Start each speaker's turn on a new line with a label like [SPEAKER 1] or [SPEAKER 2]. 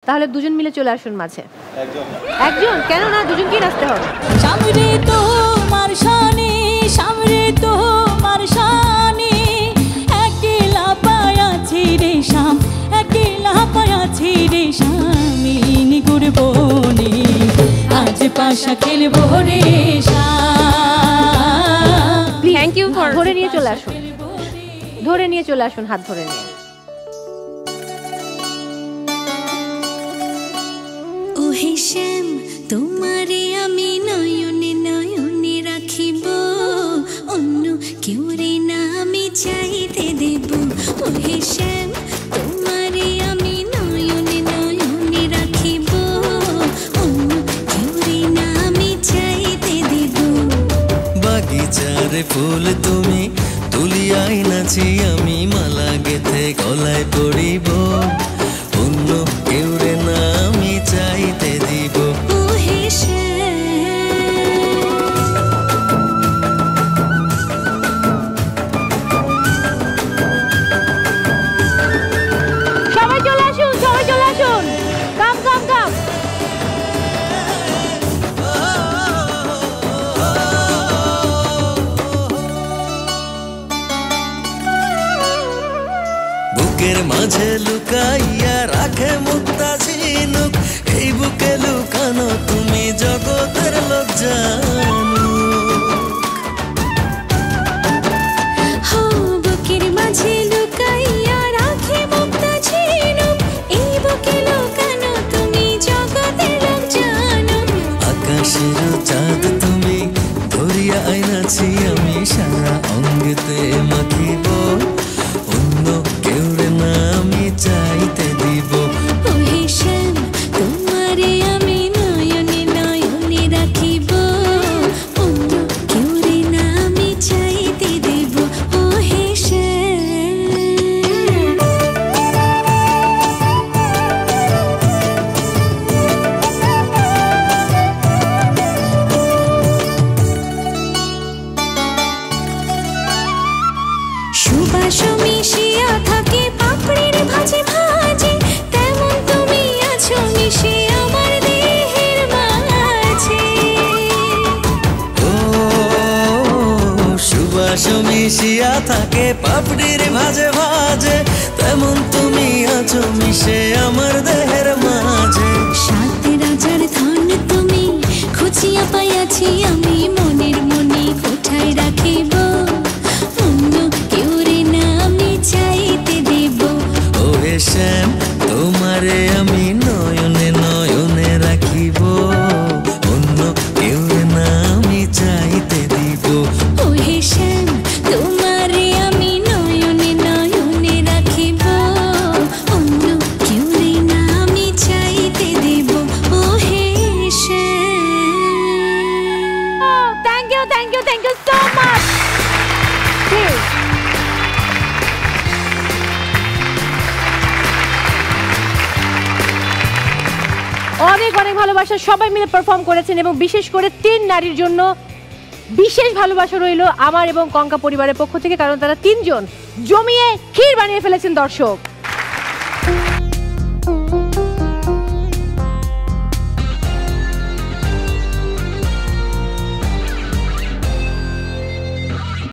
[SPEAKER 1] তাহলে দুজন মিলে চলে আসুন মাঝে। একজন কেন না, দুজনকেই নাচতে হবে।
[SPEAKER 2] সামরে তোমার শানে, সামরে তোমার শানে, একলা পায়াছি রে শাম, একলা পায়াছি রে শামিনী করবো নে, আজ পাশা খেলবো রে শাম।
[SPEAKER 1] Thank you for. ধরে নিয়ে চলে আসুন, ধরে নিয়ে চলে আসুন, হাত ধরে নিয়ে।
[SPEAKER 2] ওহে শ্যাম তোমারে আমি নয়নে নয়নে রাখিব, অন্য কেউ রে না আমি চাইতে দেব। ওহে শ্যাম তোমারে আমি নয়নে নয়নে রাখিব, অন্য কেউ রে না আমি চাইতে দেব।
[SPEAKER 3] বাগিচার ফুল তুমি তুলিয়াই নাচি আমি, মালা গেথে গলায় পড়িব, অন্য কেউ রে না আমি চাইতে দিব।
[SPEAKER 2] ওহে শ্যাম
[SPEAKER 1] সবাই চলে আসুন, সবাই চলে আসুন, কাম কাম কাম।
[SPEAKER 3] বুকের মাঝে লুকাইয়া রাখে মুক্তা ঝিনুক, এই বুকে লুকানো তুমি জগতের লোক জানো।
[SPEAKER 2] হো বুকের মাঝে লুকাইয়া রাখে মুক্তা ঝিনুক, এই বুকে লুকানো তুমি জগতের লোক জানো।
[SPEAKER 3] আকাশের চাঁদ তুমি ধরিয়া আইনাছি আমি, সারা অঙ্গেতে মাখিব, অন্য কেউ রে না আমি চাইতে দিব।
[SPEAKER 2] ওহে শ্যাম তোমারে আমি নয়নে নয়নে রাখিব, অন্য কেউ রে না আমি চাইতে দেব। ওহে শ্যাম সুবাস মিশিয়া থাকে পাপড়ির ভাজে ভাজে, তেমন তুমি আছো মিশে আমার দেহের মাঝে।
[SPEAKER 3] ও সুবাস মিশিয়া থাকে পাপড়ির ভাজে ভাজে, তেমন তুমি আছো মিশে আমার দেহের মাঝে।
[SPEAKER 2] সাত রাজার ধন তুমি খুঁজিয়া পাইয়াছি আমি, মনের মনে কোঠায় রাখিব, অন্য কেউ রে না আমি চাইতে দেব।
[SPEAKER 3] ওহে শ্যাম তোমারে আমি নয়নে নয়নে রাখিব, অন্য কেউ রে না আমি চাইতে দিব।
[SPEAKER 2] ওহে শ্যাম তোমারে আমি নয়নে নয়নে রাখিব, অন্য কেউ রে না আমি চাইতে দেব। ওহে Shyam
[SPEAKER 1] thank you, thank you, thank you so much. অনেক অনেক ভালোবাসা, সবাই মিলে পারফর্ম করেছেন এবং বিশেষ করে 3 নারীর জন্য বিশেষ ভালোবাসা রইল আমার এবং কঙ্কা পরিবারের পক্ষ থেকে, কারণ তারা 3 জন জমিয়ে ক্ষীর বানিয়ে ফেলেছেন দর্শক।